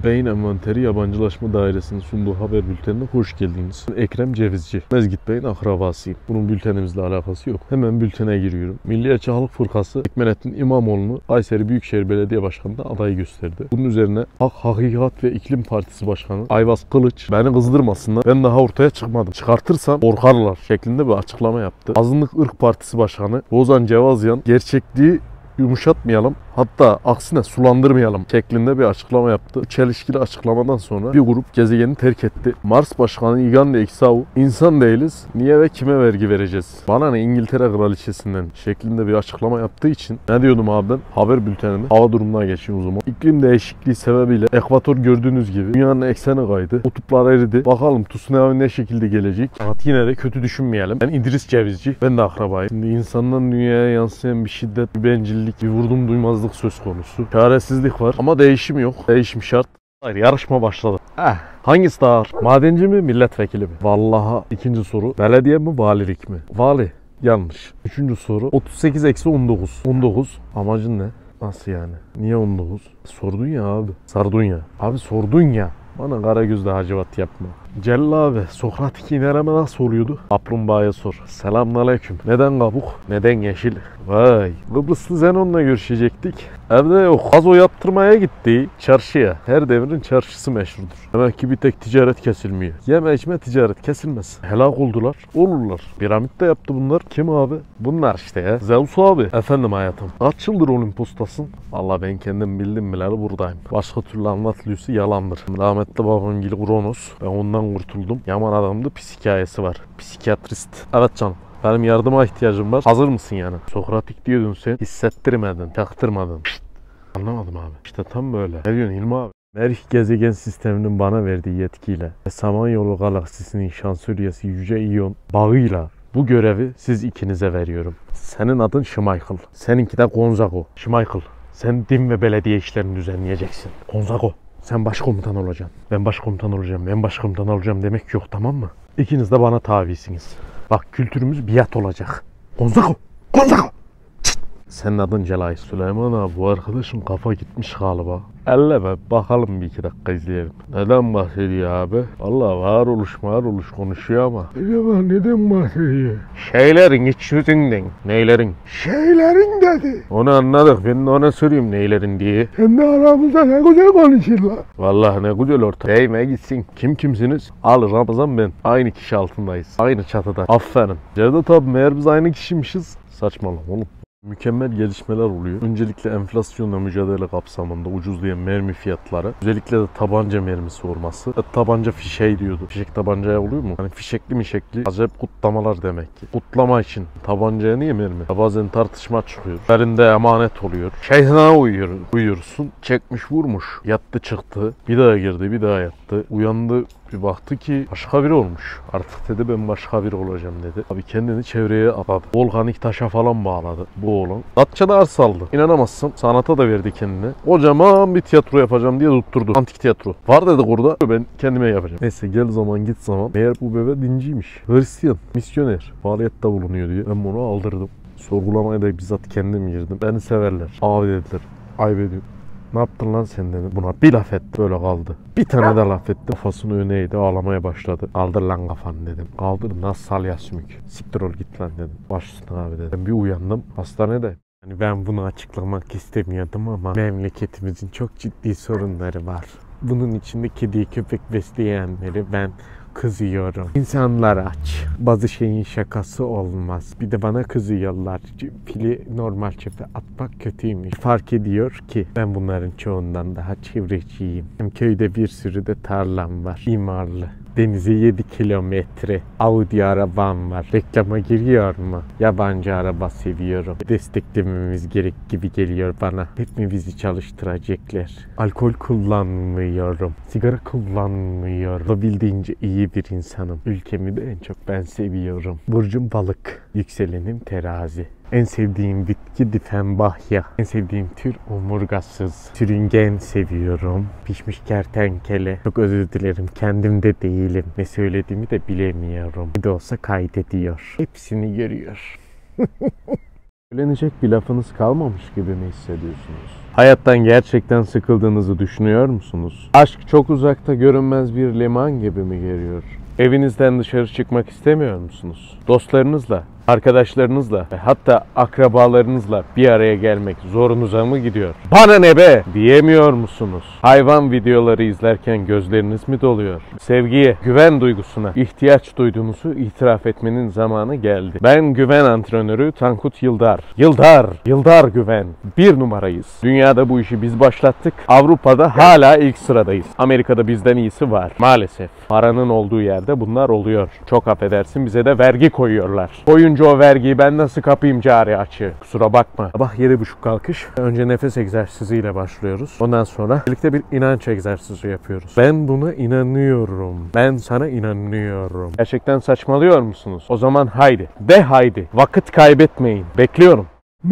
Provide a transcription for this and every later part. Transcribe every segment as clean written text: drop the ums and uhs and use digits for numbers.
Beyin Envanteri Yabancılaşma Dairesi'nin sunduğu haber bültenine hoş geldiniz. Ekrem Cevizci, Mezgit Bey'in akrabasıyım. Bunun bültenimizle alakası yok. Hemen bültene giriyorum. Milliyetçi Halk Fırkası Ekmelettin İmamoğlu'nu Kayseri Büyükşehir Belediye Başkanı'na aday gösterdi. Bunun üzerine Hak, Hakikat ve İklim Partisi Başkanı Ayvaz Kılıç, beni kızdırmasınlar, ben daha ortaya çıkmadım, çıkartırsam korkarlar şeklinde bir açıklama yaptı. Azınlık Irk Partisi Başkanı Ozan Cevazyan, gerçekliği yumuşatmayalım, hatta aksine sulandırmayalım şeklinde bir açıklama yaptı. Çelişkili açıklamadan sonra bir grup gezegeni terk etti. Mars Başkanı Igande Eksau, insan değiliz, niye ve kime vergi vereceğiz? Bana ne İngiltere Kraliçesinden şeklinde bir açıklama yaptığı için ne diyordum abi ben? Haber bülteninde hava durumuna geçeyim o zaman. İklim değişikliği sebebiyle ekvator gördüğünüz gibi dünyanın ekseni kaydı. Kutuplar eridi. Bakalım tsunami ne şekilde gelecek? Fakat yine de kötü düşünmeyelim. Ben İdris Cevizci. Ben de akrabayım. Şimdi insandan dünyaya yansıyan bir şiddet, bir bencillik, bir vurdum duymazlık söz konusu. Çaresizlik var ama değişim yok. Değişim şart. Hayır, yarışma başladı. Hangisi daha ağır? Madenci mi, milletvekili mi? Vallahi ikinci soru. Belediye mi, valilik mi? Vali. Yanlış. Üçüncü soru. 38-19. 19. Amacın ne? Nasıl yani? Niye 19? Sordun ya abi. Sardunya. Abi sordun ya. Bana Karagöz'de hacivat yapma. Celal abi, Sokratik inereme nasıl oluyordu? Kaplumbağaya sor. Selamünaleyküm. Neden kabuk? Neden yeşil? Vay. Kıbrıslı Zenon'la görüşecektik. Evde yok. Gazo yaptırmaya gitti çarşıya. Her devrin çarşısı meşhurdur. Demek ki bir tek ticaret kesilmiyor. Yeme içme ticaret kesilmez. Helak oldular. Olurlar. Piramit de yaptı bunlar. Kim abi? Bunlar işte ya. Zeus abi. Efendim hayatım. Kaç yıldır Olimpos'tasın? Valla ben kendim bildim bileli buradayım. Başka türlü anlatılıyorsa yalandır. Rahmetli babam gibi Kronos. Ben ondan kurtuldum. Yaman adamda pis hikayesi var. Psikiyatrist. Evet canım. Benim yardıma ihtiyacım var. Hazır mısın yani? Sokratik diyordun sen. Hissettirmedin. Çaktırmadın. Anlamadım abi. İşte tam böyle. Ne diyorsun İlmi abi? Merih gezegen sisteminin bana verdiği yetkiyle ve Samanyolu galaksisinin şansölyesi Yüce İyon bağıyla bu görevi siz ikinize veriyorum. Senin adın Schmeichel. Seninki de Gonzago. Schmeichel, sen din ve belediye işlerini düzenleyeceksin. Gonzago, sen başkomutan olacaksın. Ben başkomutan olacağım. Ben başkomutan olacağım demek yok, tamam mı? İkiniz de bana tavisiniz. Bak, kültürümüz biat olacak. Gonzago! Gonzago! Çıt! Senin adın Celay. Süleyman abi, bu arkadaşın kafa gitmiş galiba. Elleme, bakalım bir iki dakika izleyelim. Neden bahsediyor abi? Vallahi varoluş konuşuyor ama. Acaba neden bahsediyor? Şeylerin iç yüzünden. Neylerin? Şeylerin dedi. Onu anladık. Ben de ona sorayım neylerin diye. Sen de aramızda ne güzel konuşurlar. Vallahi ne güzel orta. Değme gitsin. Kimsiniz? Al Ramazan ben. Aynı kişi altındayız. Aynı çatıda. Aferin. Cevdet abi, meğer biz aynı kişiymişiz. Saçmalama oğlum. Mükemmel gelişmeler oluyor. Öncelikle enflasyonla mücadele kapsamında ucuzlayan mermi fiyatları, özellikle de tabanca mermisi olması. Tabanca fişeği diyordu. Fişek tabancaya oluyor mu? Hani fişekli mişekli acayip kutlamalar demek ki. Kutlama için tabancaya niye mermi? Bazen tartışma çıkıyor. Elinde emanet oluyor. Şeyhana uyuyorsun. Çekmiş vurmuş. Yattı çıktı. Bir daha girdi, bir daha yattı. Uyandı. Bir baktı ki başka biri olmuş. Artık dedi ben başka biri olacağım dedi. Abi kendini çevreye atadı. Volkanik taşa falan bağladı bu oğlan. Datça'da arsa aldı. İnanamazsın, sanata da verdi kendine. Kocaman bir tiyatro yapacağım diye tutturdu. Antik tiyatro. Var dedi burada. Ben kendime yapacağım. Neyse, gel zaman git zaman. Meğer bu bebe dinciymiş. Hristiyan, misyoner. Faaliyette bulunuyor diye. Ben bunu aldırdım. Sorgulamaya da bizzat kendim girdim. Beni severler. Abi dediler. Ayıp ediyorum. Ne yaptın lan sen dedi. Buna bir laf etti. Böyle kaldı. Bir tane de laf etti. Kafasını öne eğdi. Ağlamaya başladı. Kaldır lan kafanı dedim. Kaldır, nasıl salya sümük. Siktir ol git lan dedim. Baş üstüne abi dedim. Ben bir uyandım. Hastanede. Yani ben bunu açıklamak istemiyordum ama memleketimizin çok ciddi sorunları var. Bunun içinde kedi köpek besleyenleri ben kızıyorum. İnsanlar aç. Bazı şeyin şakası olmaz. Bir de bana kızıyorlar. Pili normal çöpe atmak kötüymüş. Fark ediyor ki ben bunların çoğundan daha çevreciyim. Hem köyde bir sürü de tarlam var. İmarlı. Denize 7 kilometre. Audi arabam var. Reklama giriyor mu? Yabancı araba seviyorum. Desteklememiz gerek gibi geliyor bana. Hep mi bizi çalıştıracaklar? Alkol kullanmıyorum. Sigara kullanmıyorum. Olabildiğince iyi bir insanım. Ülkemi de en çok ben seviyorum. Burcum balık. Yükselenim terazi. En sevdiğim bitki difenbahya. En sevdiğim tür omurgasız. Sürüngen seviyorum. Pişmiş kertenkele. Çok özür dilerim. Kendimde değilim. Ne söylediğimi de bilemiyorum. Ne de olsa kaydediyor. Hepsini görüyor. Söylenecek bir lafınız kalmamış gibi mi hissediyorsunuz? Hayattan gerçekten sıkıldığınızı düşünüyor musunuz? Aşk çok uzakta görünmez bir liman gibi mi geliyor? Evinizden dışarı çıkmak istemiyor musunuz? Dostlarınızla, arkadaşlarınızla ve hatta akrabalarınızla bir araya gelmek zorunuza mı gidiyor? Bana ne be diyemiyor musunuz? Hayvan videoları izlerken gözleriniz mi doluyor? Sevgiye, güven duygusuna ihtiyaç duyduğunuzu itiraf etmenin zamanı geldi. Ben güven antrenörü Tankut Yıldar. Yıldar güven. 1 numarayız. Dünyada bu işi biz başlattık. Avrupa'da hala ilk sıradayız. Amerika'da bizden iyisi var. Maalesef. Paranın olduğu yerde bunlar oluyor. Çok affedersin, bize de vergi koyuyorlar. Koyunca o vergiyi ben nasıl kapayım cari açığı? Kusura bakma. Sabah 7.30 kalkış. Önce nefes egzersiziyle başlıyoruz. Ondan sonra birlikte bir inanç egzersizi yapıyoruz. Ben buna inanıyorum. Ben sana inanıyorum. Gerçekten saçmalıyor musunuz? O zaman haydi. De haydi. Vakit kaybetmeyin. Bekliyorum.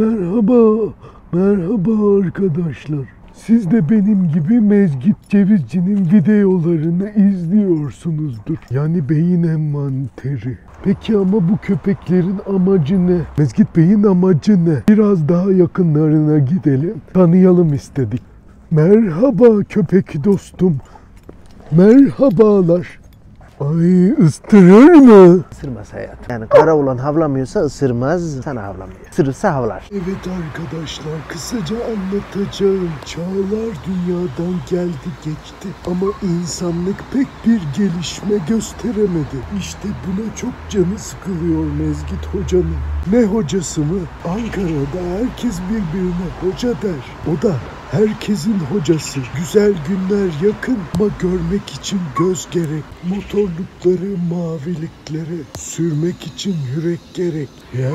Merhaba arkadaşlar. Siz de benim gibi Mezgit Cevizci'nin videolarını izliyorsunuzdur. Yani beyin envanteri. Peki ama bu köpeklerin amacı ne? Mezgit Bey'in amacı ne? Biraz daha yakınlarına gidelim, tanıyalım istedik. Merhaba köpek dostum. Merhabalar. Ay, ısırır mı? Isırmaz hayatım. Yani kara olan havlamıyorsa ısırmaz, sana havlamıyor. Isırırsa havlar. Evet arkadaşlar, kısaca anlatacağım. Çağlar dünyadan geldi geçti ama insanlık pek bir gelişme gösteremedi. İşte buna çok canı sıkılıyor Mezgit Hoca'nın. Ne hocası mı? Ankara'da herkes birbirine hoca der. O da herkesin hocası. Güzel günler yakın ama görmek için göz gerek. Motorlukları, mavilikleri sürmek için yürek gerek. Ya.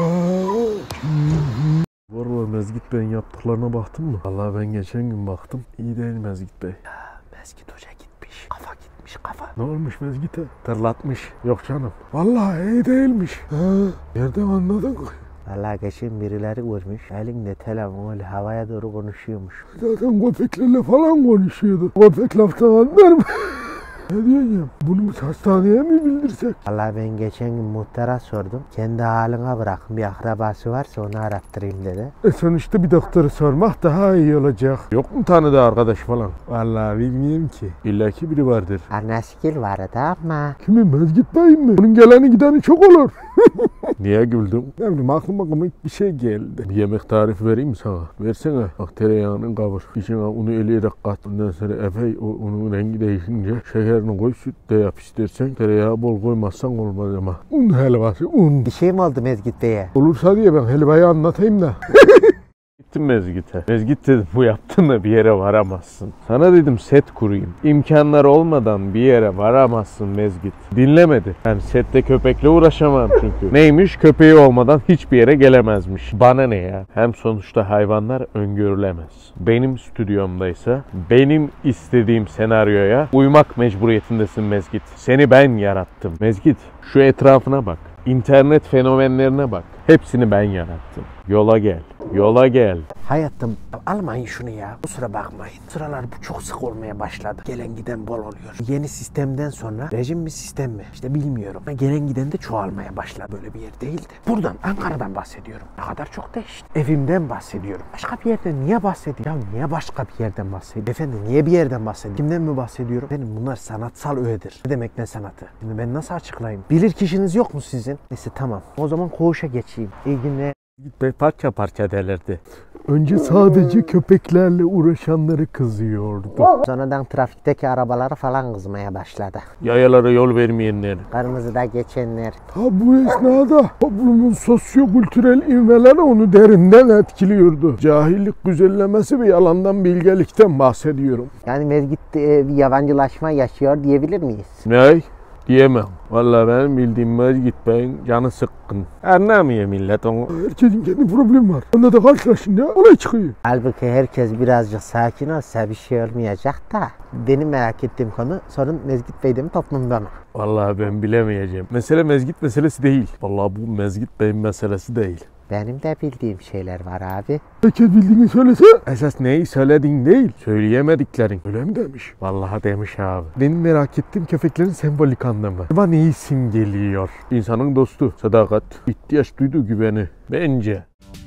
Var Mezgit Bey'in yaptıklarına baktın mı? Vallahi ben geçen gün baktım. İyi değil Mezgit Bey. Mezgit Hoca gitmiş. Kafa gitmiş kafa. Ne olmuş Mezgit'e? Tırlatmış. Yok canım. Vallahi iyi değilmiş. Nereden anladın? Vallahi geçen birileri görmüş. Elinde telefon öyle havaya doğru konuşuyormuş. Zaten köpeklerle falan konuşuyordu. Köpek laftan anlar mı? Ne diyeceğim? Bunu hastaneye mi bildirsek? Vallahi ben geçen gün muhtara sordum. Kendi haline bırakın. Bir akrabası varsa onu arattırayım dedi. Sonuçta bir doktoru sormak daha iyi olacak. Yok mu tanıdığı arkadaş falan? Vallahi bilmiyorum ki. İlla ki biri vardır. Anaskil vardı ama. Kimin Mezgit Bey mi? Bunun geleni gideni çok olur. Niye güldün? Ne bileyim aklıma komik bir şey geldi. Bir yemek tarifi vereyim mi sana? Versene. Bak tereyağını kavur. İçine unu eleyerek kat. Ondan sonra epey unun rengi değişince şekerini koy, süt de yap istersen. Tereyağı bol koymazsan olmaz ama. Un helvası, un. Bir şey mi oldu Mezgit Bey'e? Olursa diye ben helvayı anlatayım da. Gittim Mezgit'e. Mezgit dedim bu yaptığınla bir yere varamazsın. Sana dedim set kurayım. İmkanlar olmadan bir yere varamazsın Mezgit. Dinlemedi. Ben sette köpekle uğraşamam çünkü. Neymiş? Köpeği olmadan hiçbir yere gelemezmiş. Bana ne ya? Hem sonuçta hayvanlar öngörülemez. Benim stüdyomdaysa benim istediğim senaryoya uymak mecburiyetindesin Mezgit. Seni ben yarattım. Mezgit şu etrafına bak. İnternet fenomenlerine bak. Hepsini ben yarattım. Yola gel. Yola gel. Hayatım almayın şunu ya. Kusura bakmayın. Sıralar bu çok sık olmaya başladı. Gelen giden bol oluyor. Yeni sistemden sonra rejim mi sistem mi? İşte bilmiyorum. Gelen giden de çoğalmaya başladı. Böyle bir yer değildi. Buradan Ankara'dan bahsediyorum. Ne kadar çok değişti. Evimden bahsediyorum. Başka bir yerden niye bahsediyorum? Ya niye başka bir yerden bahsediyorum? Efendim niye bir yerden bahsediyorum? Kimden mi bahsediyorum? Benim bunlar sanatsal öğedir. Ne demek ne sanatı? Şimdi ben nasıl açıklayayım? Bilir kişiniz yok mu sizin? Neyse tamam. O zaman koğuşa geçeyim. İyi günler. Mezgit Bey parça parça delirdi. Önce sadece köpeklerle uğraşanları kızıyordu. Sonradan trafikteki arabalara falan kızmaya başladı. Yayalara yol vermeyenler. Kırmızıda geçenler. Ha bu esnada toplumun sosyo-kültürel ivmeleri onu derinden etkiliyordu. Cahillik güzellemesi ve yalandan bilgelikten bahsediyorum. Yani Mezgit bir yabancılaşma yaşıyor diyebilir miyiz? Ne? Diyemem. Vallahi benim bildiğim Mezgit Bey'in canı sıkkın. Anlamıyor millet onu. Herkesin kendi problemi var. Onda da karşılaşınca olay çıkıyor. Halbuki herkes birazcık sakin olsa bir şey olmayacak da. Benim merak ettiğim konu sorun Mezgit Bey'de mi toplumda mı? Vallahi ben bilemeyeceğim. Mesele Mezgit meselesi değil. Vallahi bu Mezgit Bey'in meselesi değil. Benim de bildiğim şeyler var abi. Herkes bildiğini söylese. Esas neyi söylediğin değil, söyleyemediklerin. Öyle mi demiş? Vallahi demiş abi. Benim merak ettiğim köpeklerin sembolik anlamı. Acaba neyi simgeliyor? İnsanın dostu, sadakat, ihtiyaç duyduğu güveni. Bence.